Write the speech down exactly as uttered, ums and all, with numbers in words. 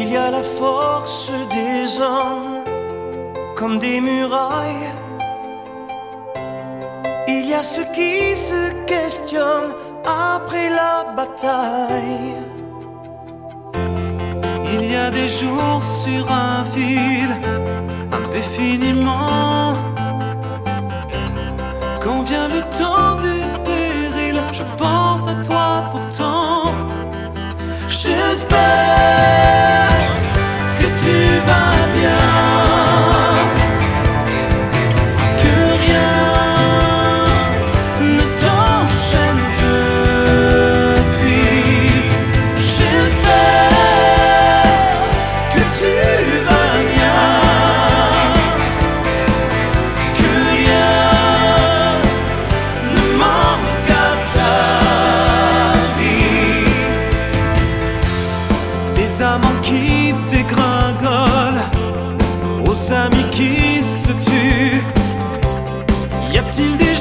Il y a la force des hommes comme des murailles. Il y a ceux qui se questionnent après la bataille. Il y a des jours sur un fil indéfiniment. Quand vient le temps des périls, je pense à toi pourtant. J'espère que tu vas bien, que rien ne t'enchaîne depuis. J'espère que tu vas bien, que rien ne manque à ta vie. Des amants qui dégringolent, aux amis qui se tuent. Y a-t-il des